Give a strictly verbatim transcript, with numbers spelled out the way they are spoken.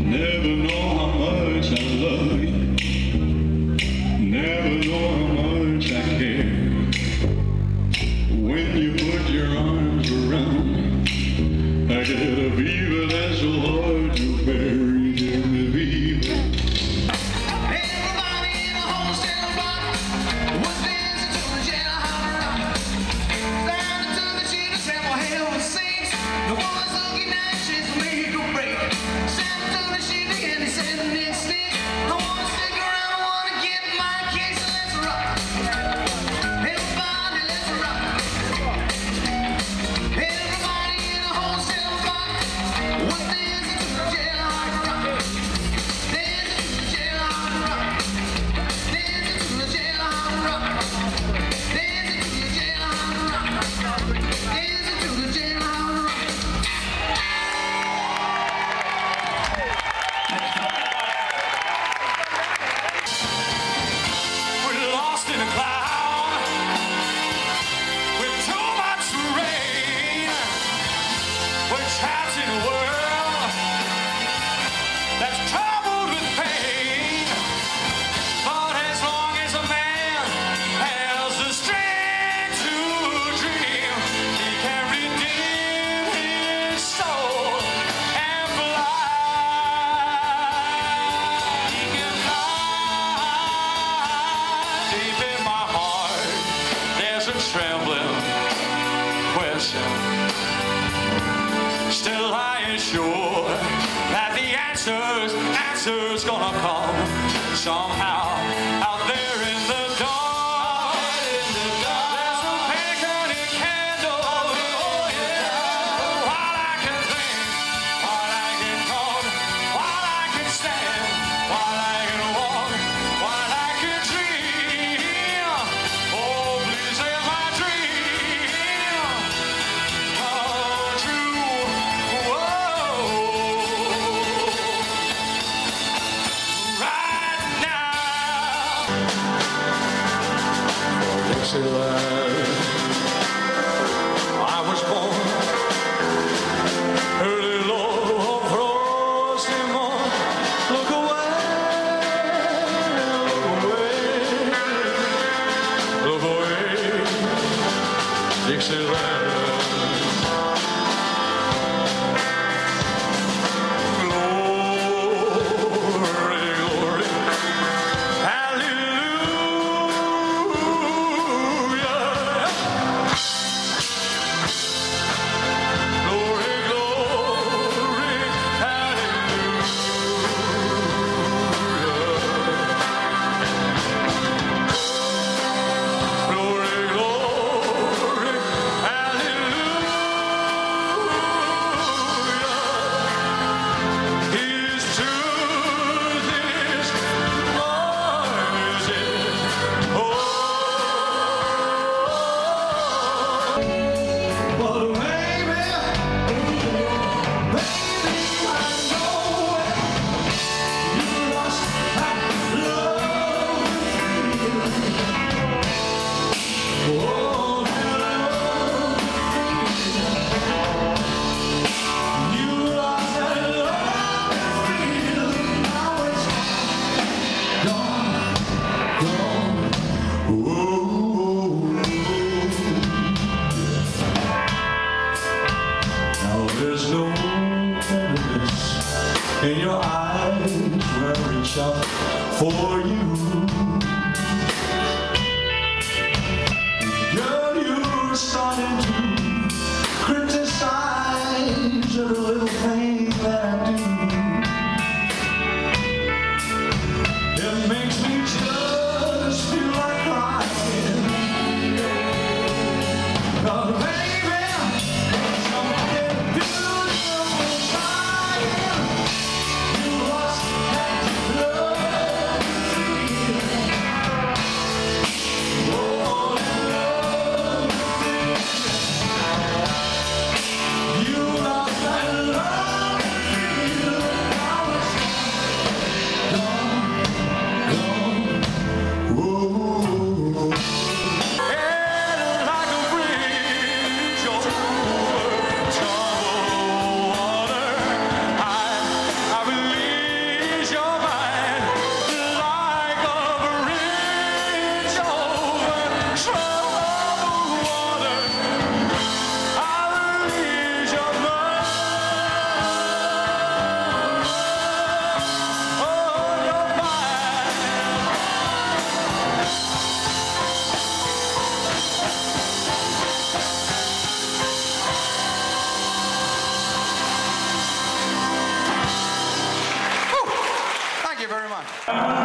Never know how much I love you. Never know how much I care. When you put your arms around me, I get a fever that's so hard to bear. You give me fever. Everybody in the wholesale rock was dancing to the Jailhouse Rock. Down to the sheet and said, well, hell with sings. The boys looking at she's make or break. Sat to the sheet and he said, Nick Sticks, I wanna stick around, I wanna get my kicks, so let's rock. Everybody, let's rock. Everybody in the wholesale rock was dancing to the Jailhouse Rock. Dancing to the Jailhouse Rock. Dancing to the Jailhouse Rock. Dancing to the Jailhouse Rock. Dancing to the Jailhouse Rock. We're lost in a cloud with too much rain. We're trapped in a world that's troubled with pain. But as long as a man has the strength to dream, he can redeem his soul and fly. He can fly. Deep in my heart, there's a trembling question. Still I ain't sure that the answer's, answer's gonna come somehow out there in the dark. There's a pink candle. While I can think, while I can talk, while I can stand, while I can walk, while I can dream. Oh, please let my dream come true. Whoa. Right now. Dixieland, I was born early, Lord, frosty morn. Look away, look away, look away, Dixieland. Glory, glory, hallelujah. Glory, glory, hallelujah. Glory, glory, hallelujah. His truth is marvelous. Oh, but baby, baby, I know you lost that love. Oh, you lost that love feeling. Now it's gone, gone. Whoa. Now there's no tenderness in your eyes when I reach out for you. Girl, you're starting to criticize every little thing that I do. It makes me just feel like crying. 'Cause baby, something beautiful trying. You lost that love feeling. Oh, that love feeling. Thank you.